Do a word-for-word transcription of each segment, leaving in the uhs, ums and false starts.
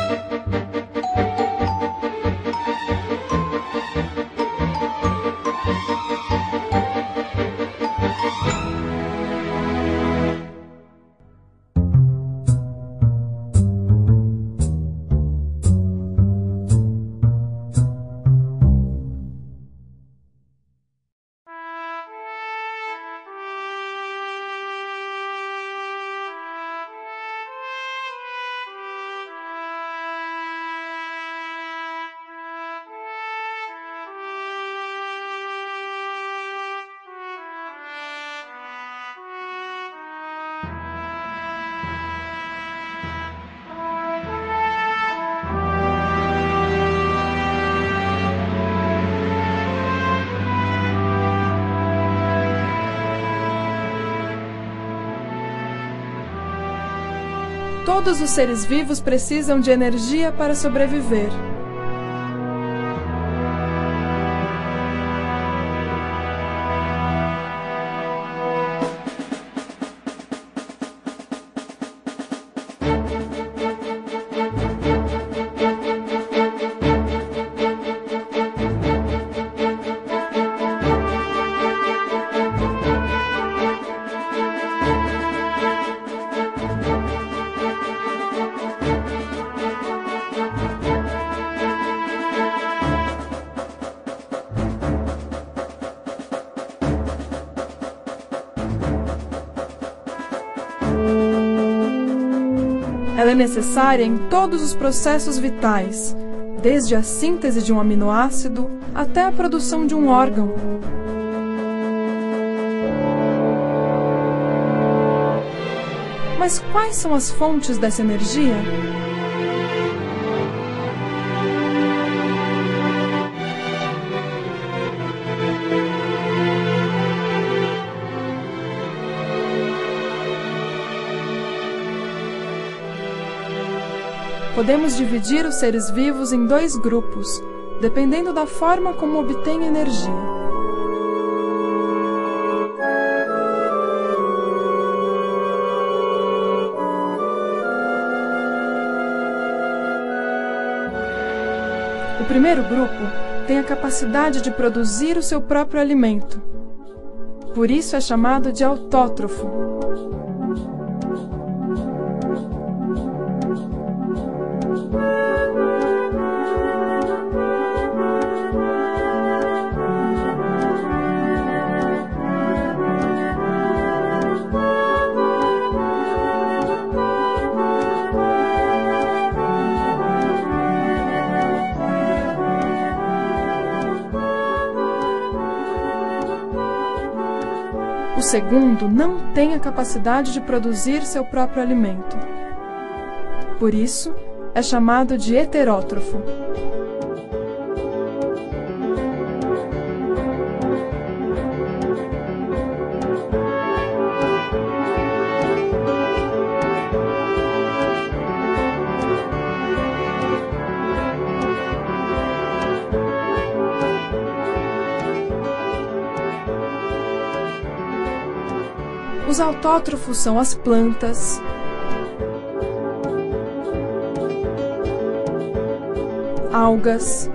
Todos os seres vivos precisam de energia para sobreviver. Ela é necessária em todos os processos vitais, desde a síntese de um aminoácido até a produção de um órgão. Mas quais são as fontes dessa energia? Podemos dividir os seres vivos em dois grupos, dependendo da forma como obtêm energia. O primeiro grupo tem a capacidade de produzir o seu próprio alimento. Por isso é chamado de autótrofo. O segundo não tem a capacidade de produzir seu próprio alimento. Por isso, é chamado de heterótrofo. Os autótrofos são as plantas, algas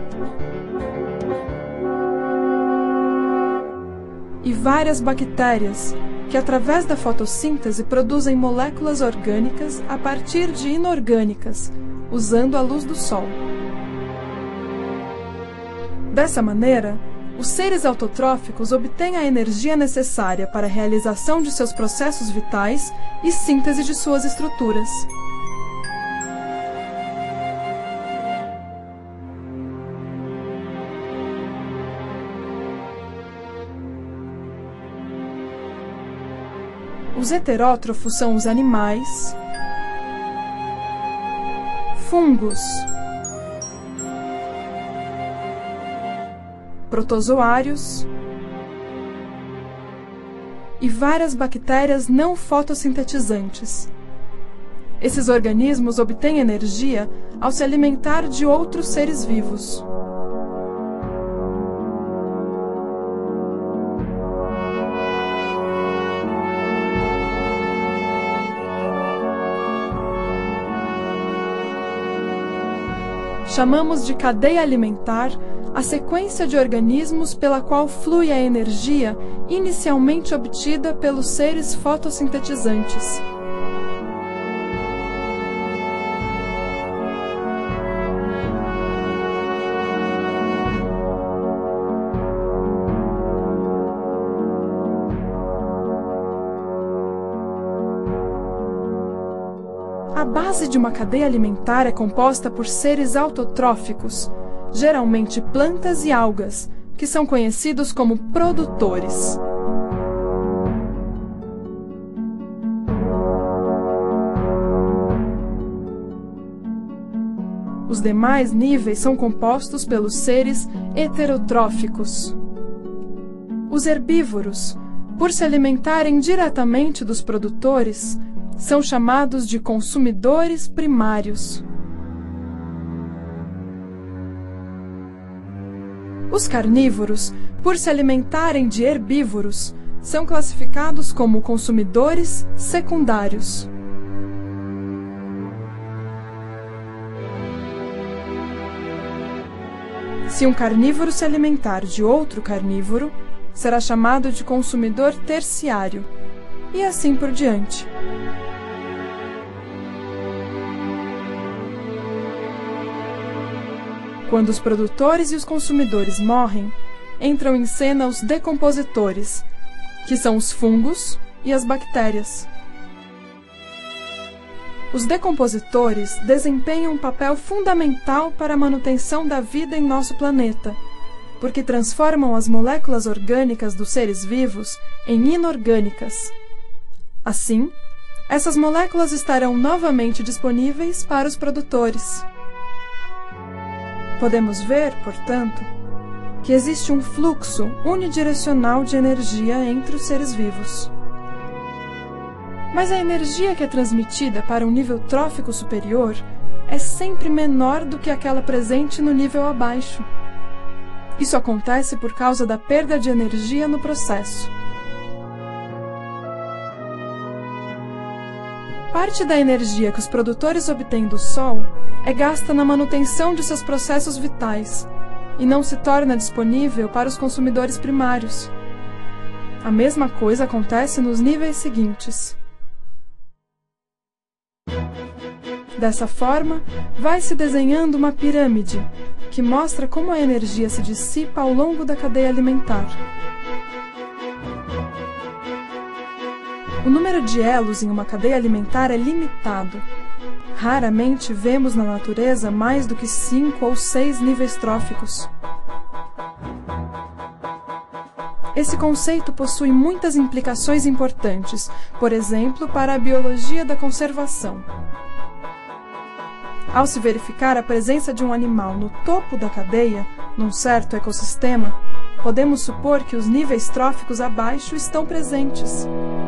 e várias bactérias que, através da fotossíntese, produzem moléculas orgânicas a partir de inorgânicas, usando a luz do sol. Dessa maneira, os seres autotróficos obtêm a energia necessária para a realização de seus processos vitais e síntese de suas estruturas. Os heterótrofos são os animais, fungos, protozoários e várias bactérias não fotossintetizantes. Esses organismos obtêm energia ao se alimentar de outros seres vivos. chamamos de cadeia alimentar a sequência de organismos pela qual flui a energia inicialmente obtida pelos seres fotossintetizantes. A base de uma cadeia alimentar é composta por seres autotróficos, geralmente plantas e algas, que são conhecidos como produtores. Os demais níveis são compostos pelos seres heterotróficos. Os herbívoros, por se alimentarem diretamente dos produtores, são chamados de consumidores primários. Os carnívoros, por se alimentarem de herbívoros, são classificados como consumidores secundários. Se um carnívoro se alimentar de outro carnívoro, será chamado de consumidor terciário, e assim por diante. Quando os produtores e os consumidores morrem, entram em cena os decompositores, que são os fungos e as bactérias. Os decompositores desempenham um papel fundamental para a manutenção da vida em nosso planeta, porque transformam as moléculas orgânicas dos seres vivos em inorgânicas. Assim, essas moléculas estarão novamente disponíveis para os produtores. Podemos ver, portanto, que existe um fluxo unidirecional de energia entre os seres vivos. Mas a energia que é transmitida para um nível trófico superior é sempre menor do que aquela presente no nível abaixo. Isso acontece por causa da perda de energia no processo. Parte da energia que os produtores obtêm do Sol é gasta na manutenção de seus processos vitais e não se torna disponível para os consumidores primários. A mesma coisa acontece nos níveis seguintes. Dessa forma, vai se desenhando uma pirâmide, que mostra como a energia se dissipa ao longo da cadeia alimentar. O número de elos em uma cadeia alimentar é limitado. Raramente vemos na natureza mais do que cinco ou seis níveis tróficos. Esse conceito possui muitas implicações importantes, por exemplo, para a biologia da conservação. Ao se verificar a presença de um animal no topo da cadeia, num certo ecossistema, podemos supor que os níveis tróficos abaixo estão presentes.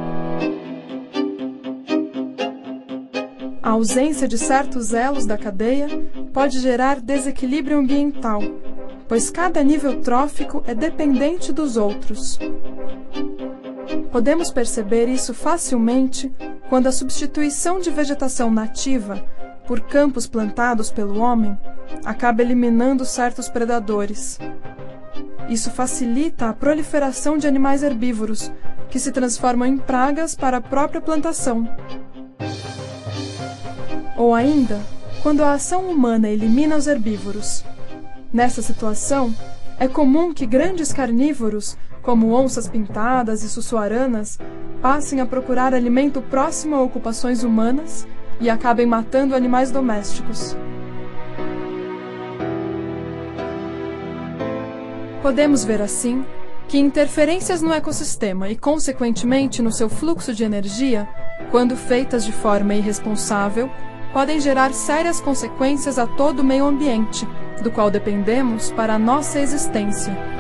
A ausência de certos elos da cadeia pode gerar desequilíbrio ambiental, pois cada nível trófico é dependente dos outros. Podemos perceber isso facilmente quando a substituição de vegetação nativa por campos plantados pelo homem acaba eliminando certos predadores. Isso facilita a proliferação de animais herbívoros, que se transformam em pragas para a própria plantação. Ou ainda, quando a ação humana elimina os herbívoros. Nessa situação, é comum que grandes carnívoros, como onças pintadas e sussuaranas, passem a procurar alimento próximo a ocupações humanas e acabem matando animais domésticos. Podemos ver assim que interferências no ecossistema e, consequentemente, no seu fluxo de energia, quando feitas de forma irresponsável, podem gerar sérias consequências a todo o meio ambiente, do qual dependemos para a nossa existência.